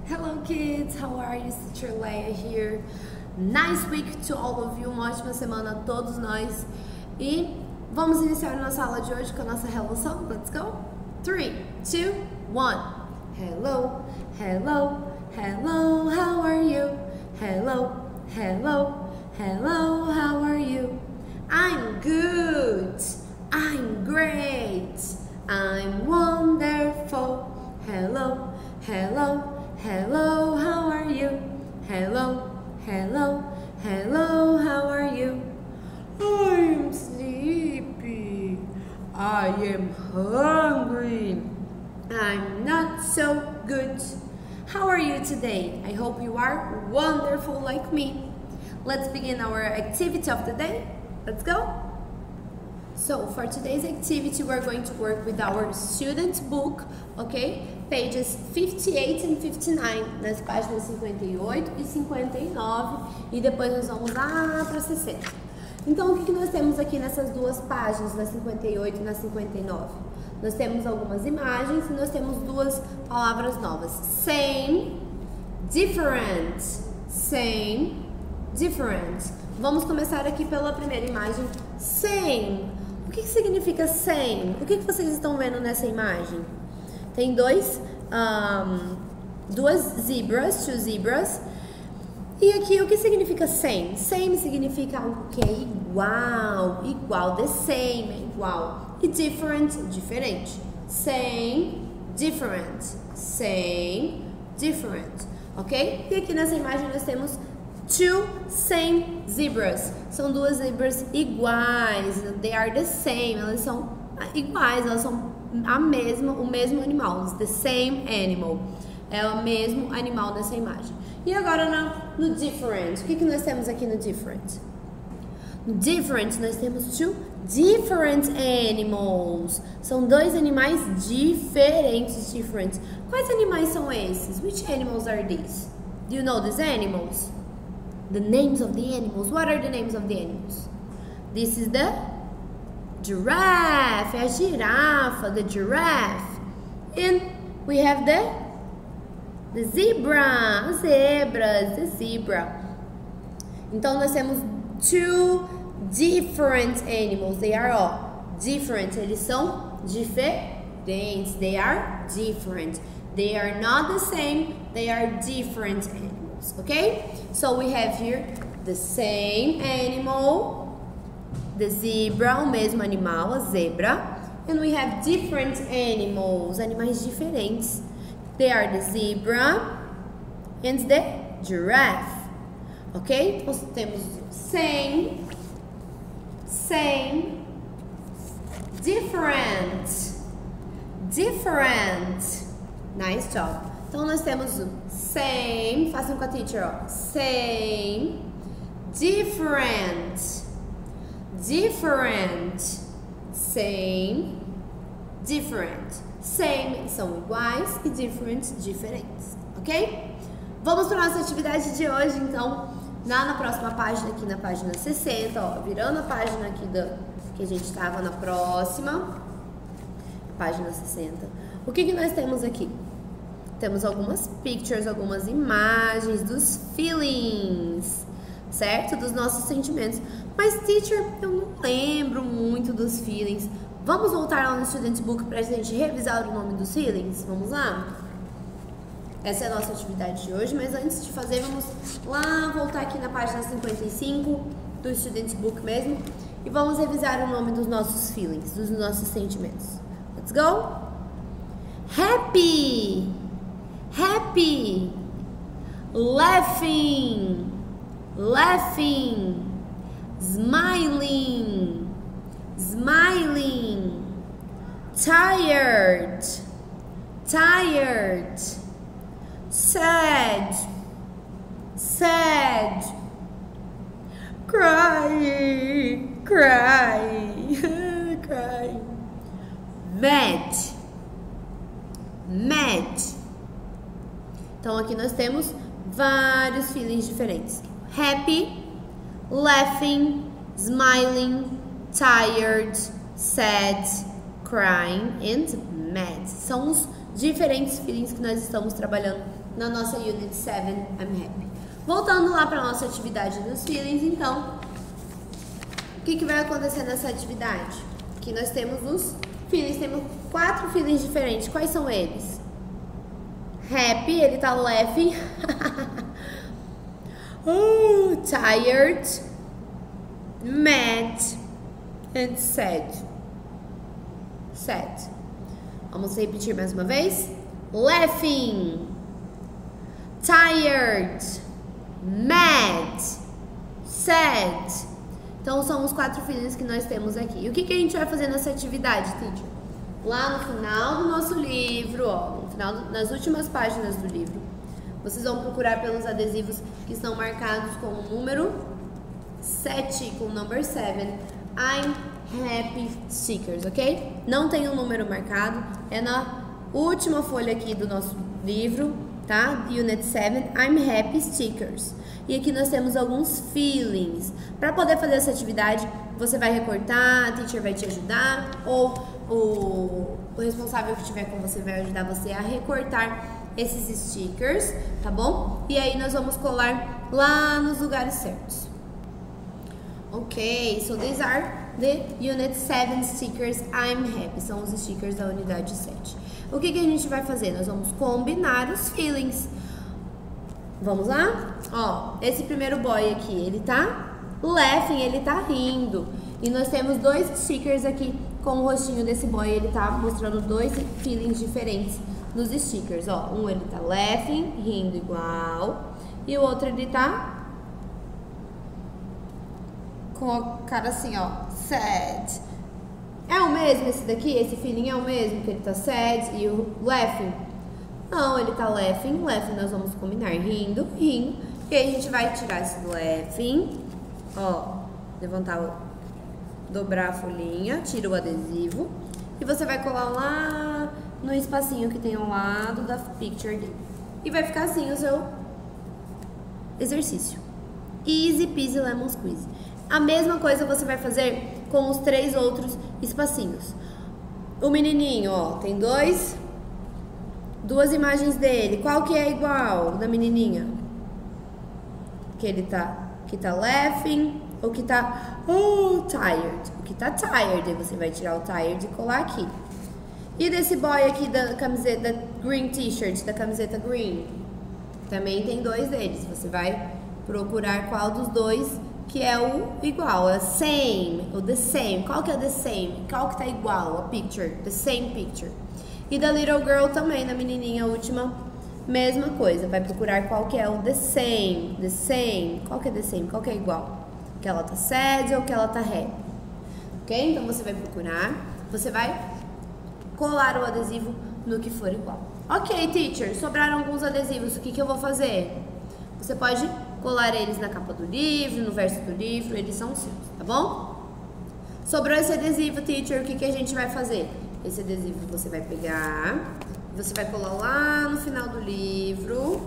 Hello kids, how are you? Teacher Leia here. Nice week to all of you, uma ótima semana a todos nós. E vamos iniciar a nossa aula de hoje com a nossa Hello Song. Let's go! 3, 2, 1. Hello, hello, hello, how are you? Hello, hello, hello, how are you? I'm good, I'm great, I'm wonderful. Hello, hello, hello, how are you? Hello, hello, hello, how are you? I'm sleepy. I am hungry. I'm not so good. How are you today? I hope you are wonderful like me. Let's begin our activity of the day. Let's go. So for today's activity, we're going to work with our student book, okay? Pages 58 and 59, nas páginas 58 e 59, e depois nós vamos lá para 60. Então, o que nós temos aqui nessas duas páginas, na 58 e na 59? Nós temos algumas imagens e nós temos duas palavras novas. Same, different. Same, different. Vamos começar aqui pela primeira imagem. Same. O que significa same? O que vocês estão vendo nessa imagem? Tem duas zebras, two zebras. E aqui o que significa same? Same significa algo que é igual, igual, the same, é igual. E different, diferente. Same, different. Same, different. Ok? E aqui nessa imagem nós temos two same zebras. São duas zebras iguais. They are the same. Elas são iguais, elas são o mesmo animal. The same animal. É o mesmo animal dessa imagem. E agora no different. O que nós temos aqui no different? No different nós temos two different animals. São dois animais diferentes, different. Quais animais são esses? Which animals are these? Do you know these animals? The names of the animals. What are the names of the animals? This is the giraffe. É a girafa, the giraffe. And we have the zebra, as zebras, the zebra. Então nós temos two different animals. They are all different. Eles são diferentes. They are different. They are not the same. They are different animals. Okay? So we have here the same animal, the zebra, o mesmo animal, a zebra. And we have different animals, animais diferentes. They are the zebra and the giraffe. Ok? Então temos same, different, different. Nice job. Então nós temos o same, façam com a teacher, ó. Same, different, different, same, different. Same são iguais e different, diferentes, ok? Vamos para a nossa atividade de hoje, então, na próxima página, aqui na página 60, ó, virando a página aqui que a gente estava na próxima, página 60. O que nós temos aqui? Temos algumas pictures, algumas imagens dos feelings, certo? Dos nossos sentimentos. Mas, teacher, eu não lembro muito dos feelings. Vamos voltar lá no Student Book para a gente revisar o nome dos feelings? Vamos lá? Essa é a nossa atividade de hoje, mas antes de fazer, vamos lá voltar aqui na página 55 do Student Book mesmo e vamos revisar o nome dos nossos feelings, dos nossos sentimentos. Let's go! Happy, happy, laughing, laughing, smiling, smiling, tired, tired, sad, sad, cry, cry, cry, mad, mad. Então aqui nós temos vários feelings diferentes. Happy, laughing, smiling, tired, sad, crying and mad. São os diferentes feelings que nós estamos trabalhando na nossa Unit 7, I'm Happy. Voltando lá para a nossa atividade dos feelings, então, o que vai acontecer nessa atividade? Aqui nós temos os feelings, temos 4 feelings diferentes. Quais são eles? Happy, ele tá laughing. Tired, mad, and sad. Sad. Vamos repetir mais uma vez. Laughing, tired, mad, sad. Então são os 4 feelings que nós temos aqui. E o que a gente vai fazer nessa atividade, teacher? Lá no final do nosso livro, ó, no final, nas últimas páginas do livro, vocês vão procurar pelos adesivos que estão marcados com o número 7, com o number 7, I'm Happy Stickers, ok? Não tem um número marcado, é na última folha aqui do nosso livro, tá? Unit 7, I'm Happy Stickers. E aqui nós temos alguns feelings. Para poder fazer essa atividade, você vai recortar, a teacher vai te ajudar, ou o responsável que estiver com você vai ajudar você a recortar esses stickers, tá bom? E aí nós vamos colar lá nos lugares certos. Ok, so these are the Unit 7 stickers I'm Happy. São os stickers da unidade 7. O que a gente vai fazer? Nós vamos combinar os feelings. Vamos lá? Ó, esse primeiro boy aqui, ele tá laughing, ele tá rindo. E nós temos 2 stickers aqui com o rostinho desse boy, ele tá mostrando 2 feelings diferentes nos stickers, ó. Um ele tá laughing, rindo igual, e o outro ele tá com a cara assim, ó, sad. É o mesmo esse daqui? Esse feeling é o mesmo? Que ele tá sad e o laughing? Não, ele tá laughing, nós vamos combinar rindo, rindo. E aí a gente vai tirar esse laughing, ó, dobrar a folhinha, tira o adesivo e você vai colar lá no espacinho que tem ao lado da picture dele. E vai ficar assim o seu exercício. Easy peasy lemon squeeze. A mesma coisa você vai fazer com os 3 outros espacinhos. O menininho, ó, tem 2 imagens dele. Qual que é igual da menininha? Que ele tá, que tá laughing ou que tá tired? O que tá tired, aí você vai tirar o tired e colar aqui. E desse boy aqui da camiseta, da green t-shirt, da camiseta green, também tem 2 deles. Você vai procurar qual dos 2 que é o igual, é same, ou the same. Qual que é the same? Qual que tá igual? A picture, the same picture. E da little girl também, da menininha, a última, mesma coisa. Vai procurar qual que é o the same, qual que é the same, qual que é igual. Que ela tá sad ou que ela tá happy. Ok? Então você vai procurar, você vai colar o adesivo no que for igual. Ok, teacher, sobraram alguns adesivos, o que eu vou fazer? Você pode colar eles na capa do livro, no verso do livro, eles são seus, tá bom? Sobrou esse adesivo, teacher, o que a gente vai fazer? Esse adesivo você vai pegar, você vai colar lá no final do livro.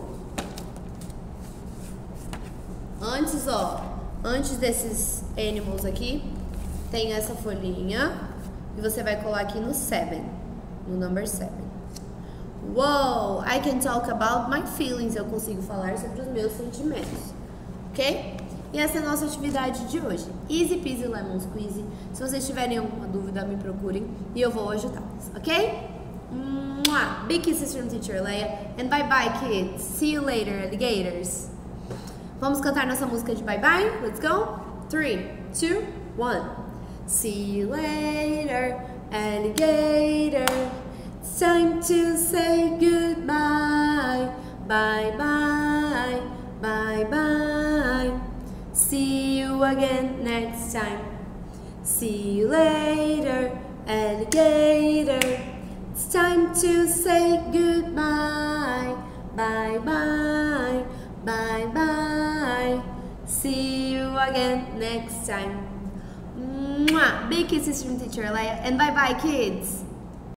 Antes, ó, antes desses animals aqui, tem essa folhinha e você vai colar aqui no 7, no number 7. Wow, I can talk about my feelings. Eu consigo falar sobre os meus sentimentos, ok? E essa é a nossa atividade de hoje. Easy peasy lemon squeezy. Se vocês tiverem alguma dúvida, me procurem e eu vou ajudá-los, ok? Big kisses from Teacher Leia. And bye bye, kids. See you later, alligators. Vamos cantar nossa música de bye bye? Let's go. 3, 2, 1. See you later, alligator. It's time to say goodbye. Bye bye, bye bye. See you again next time. See you later, alligator. It's time to say goodbye. Bye bye, bye bye. See you again next time. Big kisses from Teacher Leia, and bye bye, kids.